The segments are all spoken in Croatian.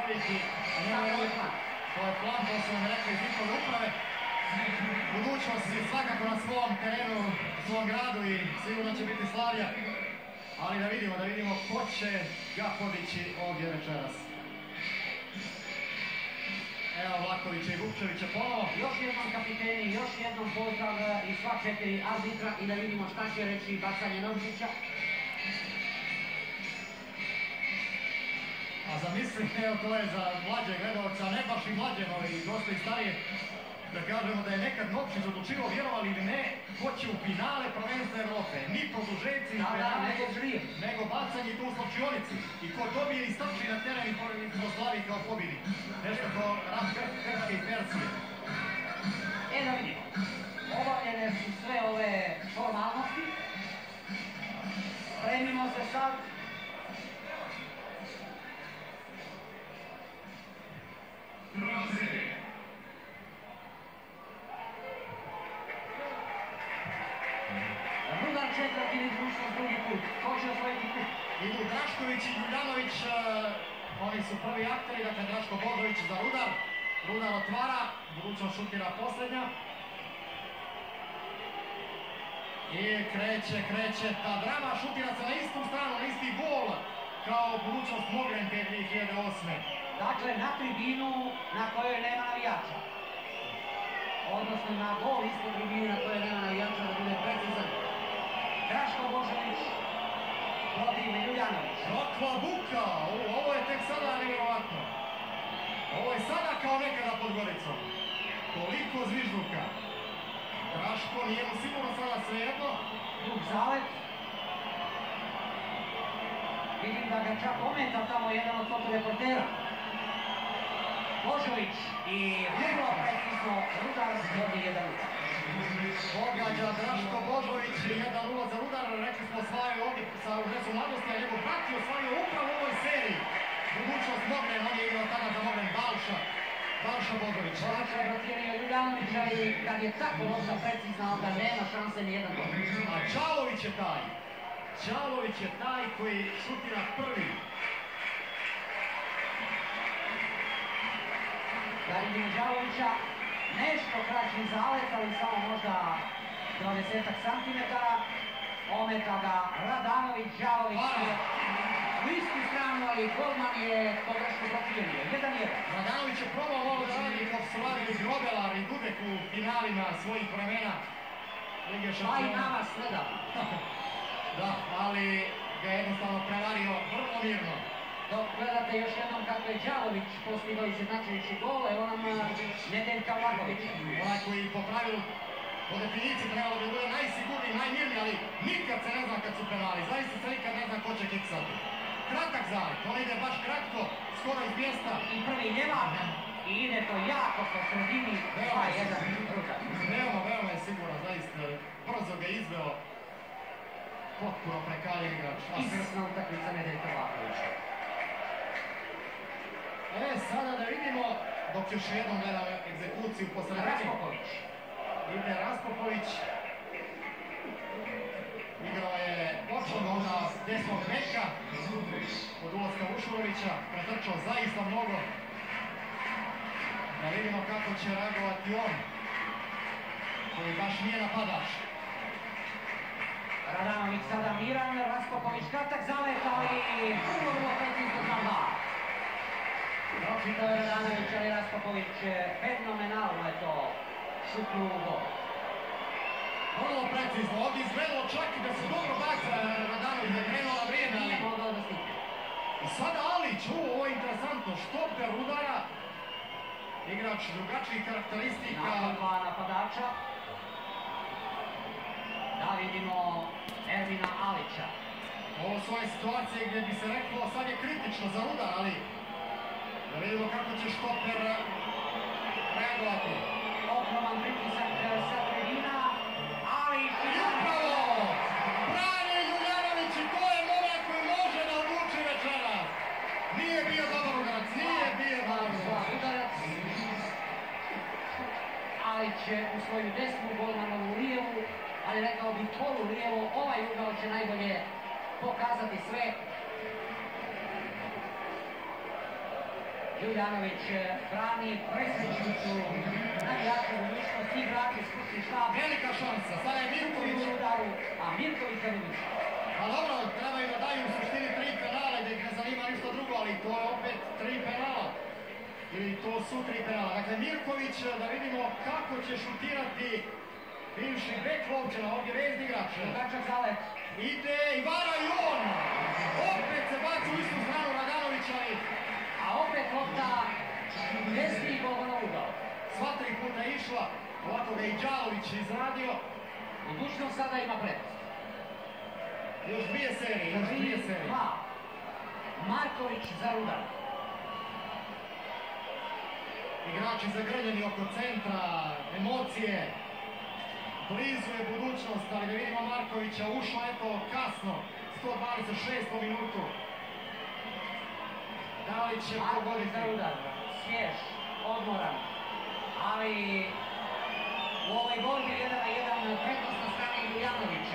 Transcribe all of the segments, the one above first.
Popovići, to je plan, to su vam rekli iz njihove uprave. Budućnost je svakako na svom terenu, u svom gradu i sigurno će biti Slavija. Ali da vidimo ko će ga podići ovdje večeras. Evo Vlakovića i Vukčevića ponovo. Još jednom kapiteni, još jednom pozdrav i sva 4 arbitra i da vidimo šta će reći bacanje nožića. A zamislite, evo to je za mlađe gledalca, ne baš i mlađe, no i dosta i starije, da kažemo da je nekad Novčić odlučivao, vjerovali ili ne, ko će u finale prvenstva Evrope. Ni produžeci, ni penali, nego bacanje tu u slučionici. I ko dobije i strči na teren i proslavi kao pobjedi. Nešto kao rat Grčke i Persije. Da vidimo. Obavljene su sve ove formalnosti. Spremimo se sad. Rudar četvrti ili društvo drugi put. Ko će osvojiti put? Idu Drašković i Juljanović, oni su prvi akteri, dakle Draško Božović za Rudar. Rudar otvara, budućnost šutira posljednja. I kreće ta drama, šutira se na istu stranu, na isti gol kao budućnost Mogrenke 2008. Dakle, na tribinu na kojoj nema navijača. Odnosno na gol ispod tribine na kojoj nema navijača, da bude precizan. Draško Božović protiv Juljanović. Kakva buka! Ovo je tek sada nevjerovatno. Ovo je sada kao nekada pod Goricom. Toliko zvižduka. Draško nije mu sigurno sada svejedno. Drug zalet. Vidim da ga čak ometa tamo jedan od fotoreportera. Božović i vrlo precizno Rudar vodi 1-0. Pogađa Draško Božović 1-0 za Rudar. Rekli smo osvajaju ovdje sa udresu mladosti, a njegov brat je osvajao upravo u ovoj seriji. Budućnost Mogren, on je igrao tada za Mogren Balša Božović. Balša je protivio Juljanovića i kad je tako dosta precizna, onda nema šanse ni jedan gol. A Čalović je taj koji šutira prvi. Da vidimo Đalovića, nešto kraći zalet, ali samo možda 20 centimetara. Ometa ga Radanović, Đalović je u istu stranu, ali golman je pogrešno protivio. 1-1. Radanović je probao ovo da radi kao su radili Grobelar i Dudek u finalima svojih vremena. Pa i nama sledam. Da, ali ga je jednostavno prevario vrlo mirno. Dok gledate još jednom kako je Đalović postigao izjednačujući gol, evo nam Nedeljka Vlaković. Onaj koji po pravilu, po definiciji trebalo bi bude najsigurniji, najmirniji, ali nikad se ne zna kad su penali. Zaista se nikad ne zna ko će kiksati. Kratak zalet, on ide baš kratko, skoro iz mjesta. I prvi Njevak, i ide to jako po sredini, 2-1 Rudar. Veoma je sigurno, zaista brzo ga izveo. Potpuno prekaljen igrač. Izvrsna utakmica Nedeljka Vlakovića. Sada da vidimo, dok još jednom gleda egzekuciju po sredini. Raspopović. Ide Raspopović. Igrao je počeo onda desnog beka od ulaska Ušurovića. Pretrčao zaista mnogo. Da vidimo kako će reagovati on, koji baš nije napadač. Radanović sada miran, Raspopović kratak zalet, ali vrlo precizno za 2. Pročitao je Radanović, ali Raspopović fenomenalno je to šutnuo u gol. Vrlo precizno, ovdje izgledalo čak i da se dobro baca Radanović, da je krenuo na vrijeme. Nije mogao da stigne. I sada Alić, ovo je interesantno, štoper Rudara, igrač drugačijih karakteristika. Nakon 2 napadača. Da vidimo Ervina Alića. Ovo su ove situacije gdje bi se reklo sad je kritično za Rudar, ali da vidimo kako će štoper reagovati. Ogroman pritisak sa tribina, Alić I upravo! Brane Juljanović i to je momak koji može da odluči večera. Nije bio dobar udarac, nije bio dobar udarac. Alić je u svoju desnu, golmanovu lijevu, ali rekao bih polu lijevo, ovaj ugao će najbolje pokazati sve. Juljanović brani, presrećni su navijači budućnosti, igrači sportski štab. Velika šansa, sada je Mirković u udaru, a Mirković za budućnost. Pa dobro, trebaju da daju u suštini 3 penala i da ih ne zanima ništa drugo, ali to je opet 3 penala. Ili to su 3 penala. Dakle, Mirković, da vidimo kako će šutirati bivši bek Lovčana, ovdje vezni igrač. Dugačak zalet. Ide i vara i on! Opet se baci u istu stranu Radanovića i... A opet lopta desni golman ugao. Sva 3 puta je išla, ovako ga i Đalović izradio. Budućnost sada ima prednost. Još 2 serije, još 2 serije. Marković za Rudar. Igrači zagrljeni oko centra, emocije. Blizu je budućnost, ali da vidimo Markovića, ušao eto kasno, 126. minutu. Da li će pogoditi? Marković za Rudar, svjež, odmoran, ali u ovoj borbi 1-1 prednost na strani Juljanovića.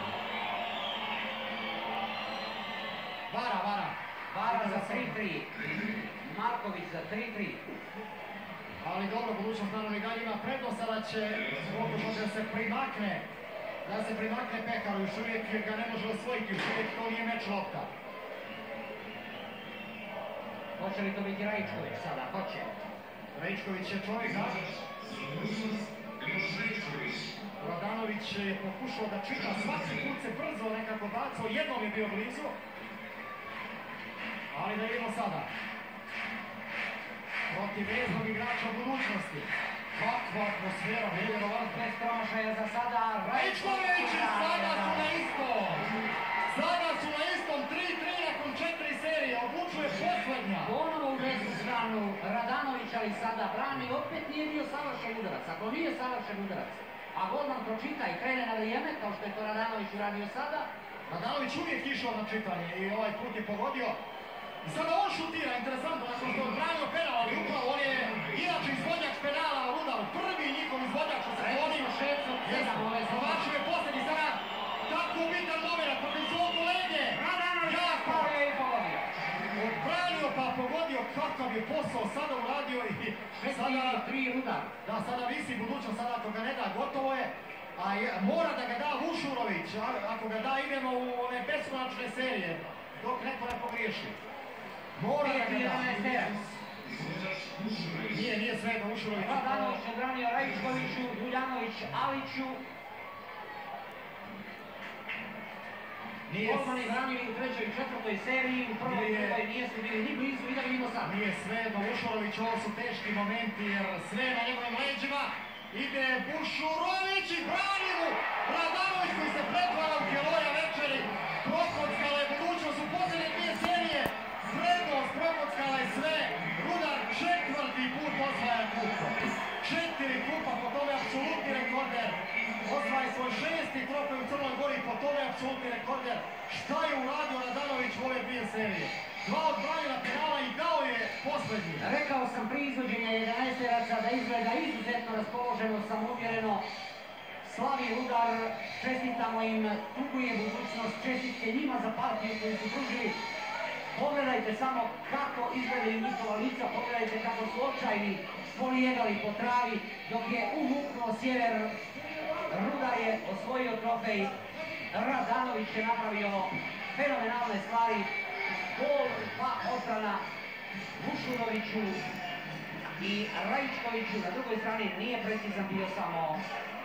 Vara za 3-3, Marković za 3-3. Ali dobro, budućnost naravno i dalje ima prednost, sada će pokušati da se primakne Pekaru, još uvijek ga ne može osvojiti, još uvijek to nije meč lopta. Hoće li to biti Rajičković sada? Hoće. Rajičković je čovjek, da? Radanović je pokušao da čita, svaki put se brzo nekako bacao, jednom je bio blizu. Ali da vidimo sada. Protiv veznog igrača budućnosti. Kakva atmosfera, nevjerovatno. Bez promašaja za sada. Rajičković i sada su na istom. Sada su na istom, 3-3 nakon 4 serije, odlučuje posljednja. Ponovo u desnu stranu Radanović, ali sada brani, opet nije bio savršen udarac. Ako nije savršen udarac, a golman pročita i krene na vrijeme, kao što je to Radanović uradio sada. Radanović uvijek išao na čitanje i ovaj put je pogodio. I sada on šutira, interesantno, nakon što je odbranio penal, ali upravo on je inače izvođač penala u Rudaru, prvi njihov izvođač u sezoni. Promašio je posljednji sada, tako bitan moment protiv svog kolege. Radanović stavio i pogodio. Odbranio pa pogodio, kakav je posao sada uradio i sada... 3 Rudar. Da, sada visi budućnost, sada ako ga ne da, gotovo je. A mora da ga da Vušurović, ako ga da idemo u one beskonačne serije, dok neko ne pogriješi. Mora da ga da. Nije sve do Vušurović. Radanović je branio Rajičkoviću, Juljanović, Aliću. Golmani branili u 3. i 4. seriji, u 1. i 2. nijesu bili ni blizu i da vidimo sad. Nije sve do Vušurović, ovo su teški momenti jer sve na njegovim leđima. Ide Vušurović i brani mu Radanović koji se pretvara u heroja večeri. Prokockala je budućnost u posljednje 2 serije. Prednost prokockala je sve. Rudar 4. put osvaja kupa. 4 kupa, po tome apsolutni rekorder. Osvaja svoj 6. trofej u Crnoj Gori, po tome apsolutni rekorder. Šta je uradio Radanović u ove 2 serije? 2 odbranjena penala i dao je posljednji. Rekao sam prije izvođenja 11-teraca da izgleda izuzetno raspoloženo, samouvjereno. Slavi Rudar, čestitamo im, tuguje budućnost, čestitke njima za partiju koju su pružili. Pogledajte samo kako izgledaju njihova lica, pogledajte kako su očajni polijedali po travi, dok je umuknuo sjever. Rudar je osvojio trofej, Radanović je napravio fenomenalne stvari. Gol 2 odbrana Vušuroviću i Rajičkoviću. Na drugoj strani nije precizan bio samo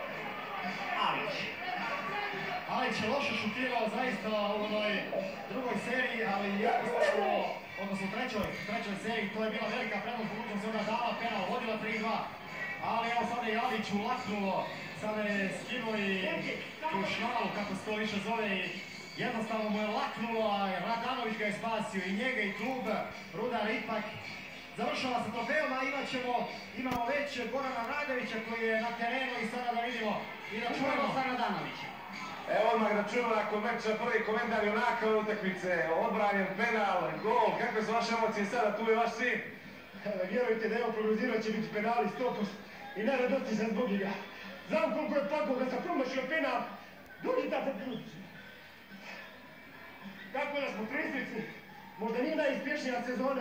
Alić. Alić je loše šutirao zaista u onoj drugoj seriji, ali jednostavno, odnosno u trećoj seriji, to je bila velika prednost, budućnost onda dala penal, vodila 3-2. Ali evo sada je Alić ulaknulo, sada je skinuo i tu šnalu, kako se to više zove, i jednostavno mu je laknulo, a Radanović ga je spasio i njega i klub. Rudar ipak završava sa trofejom, a imamo već Gorana Radovića koji je na terenu i sada da vidimo i da čujemo sa Radanovićem. Evo odmah da čujemo nakon meča prvi komentar junaka utakmice, odbranjen penal, gol, kakve su vaše emocije sada, tu je vaš sin? Vjerujte da evo prognozirao će biti penali 100% i najradosti sam zbog njega. Znam koliko je plakao da sam promašio penal, dođi tata pružić. Kako da smo tresnici, možda nije najuspješnija sezona,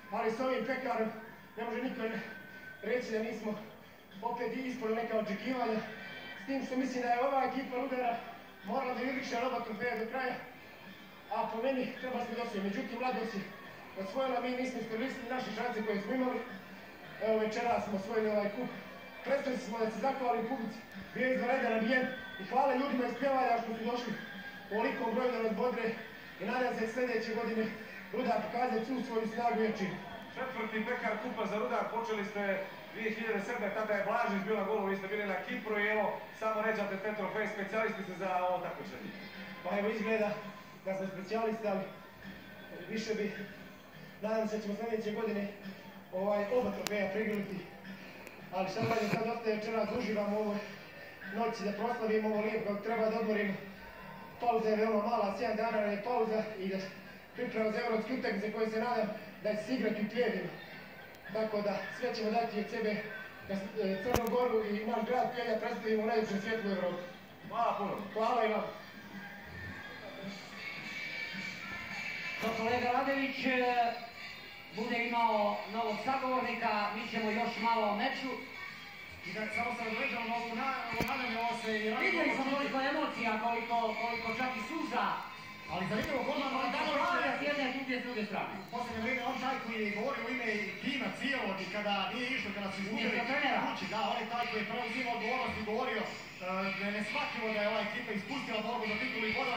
ali s ovim Pekarom ne može niko reći da nismo opet ispoli neka očekivanja. S tim što mislim da je ova ekipa Rudara morala da izriče oba trofeja do kraja, a po meni treba smo dosvije. Međutim, Mladost je osvojila, mi nismo iskoristili naše šanse koje smo imali. Evo večera smo osvojili ovaj kup. Prestali smo da se zahvalim publici, bio je izvanredan ambijent i hvala ljudima iz Pjevalja što su došli u ovolikom broju da nas bodre i nadam se sljedeće godine Rudar pokazati svu svoju snagu i jačinu. Četvrti Pekar kupa za Rudar, počeli ste 2007. Tada je Blažić bio na golu, vi ste bili na Kipru i evo samo ređate te trofeje, specijalisti ste za ovo takmičenje. Pa evo izgleda da smo specijalisti, ali više bi, nadam se da ćemo sljedeće godine oba trofeja prigrliti. Ali šta dalje, sad ostaje večeras, uživamo u ovoj noći da proslavimo ovo lijepo kako treba da odmorimo. Pauza je veoma mala, 7 dana je pauza i da priprema za evropske utakmice koje se nadam da će se igrati u Pljevima. Tako da sve ćemo dati od sebe da Crnu Goru i naš grad Pljevlja predstavimo u najljepšem svijetu u Evropi. Hvala puno. Hvala i vam. Dok kolega Radević bude imao novog sagovornika, mi ćemo još malo o meču. I da samo se određamo na ovu nadamljamo se i radimo... Vidjeli smo koliko emocija, koliko čak i suza. Ali zanimljivo kod nam Koliko s jedne s druge strane. U posljednje vrijeme on taj koji je govorio u ime tima cijelog i kada nije išlo, kada su izgubili kući, da, on je taj koji je preuzimao odgovornost i govorio da je neshvatljivo da je ova ekipa ispustila borbu za titulu i bodova.